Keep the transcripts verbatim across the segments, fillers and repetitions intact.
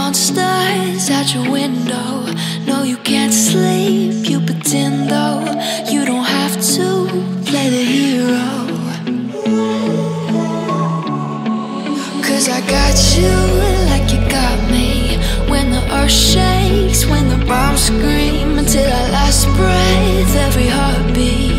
monsters out your window. No, you can't sleep, you pretend though. You don't have to play the hero, 'cause I got you like you got me. When the earth shakes, when the bombs scream, until our last breath, every heartbeat.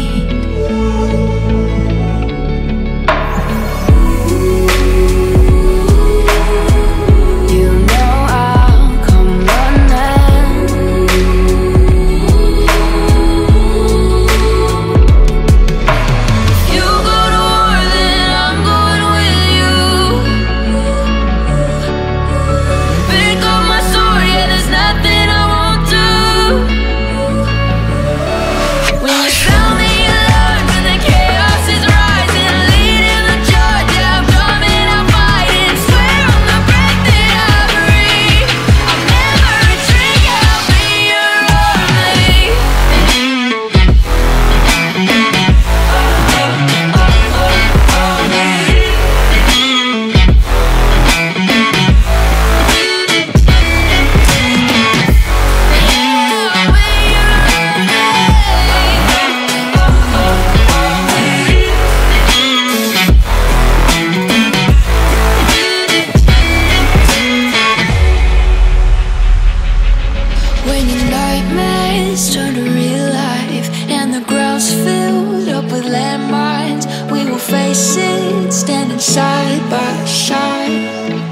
When your nightmares turn to real life and the ground's filled up with landmines, we will face it standing side by side.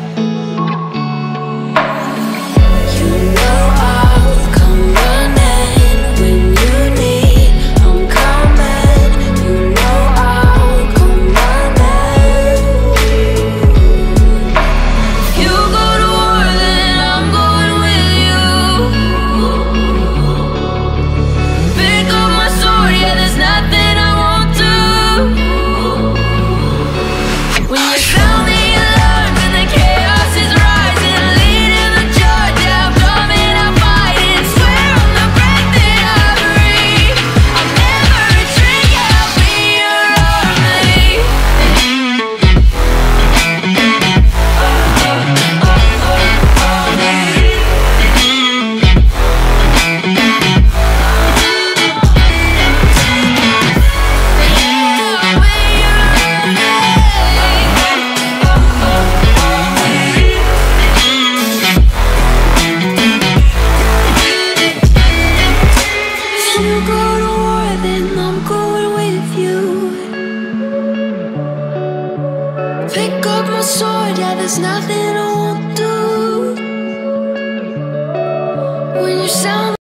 You know I'll come running when you need, I'm coming. You know I'll come running. If you go to war, then I'm going with you. Pick up my sword, yeah, there's nothing I won't do. When you sound the alarm and the chaos is rising, leading the charge, yeah, I'm coming, I'm fighting. Swear on the breath that I breathe, I'll never retreat, yeah, I'll be your army. If you go to war, then I'm going with you. Pick up my sword, yeah, there's nothing I won't do. When you sound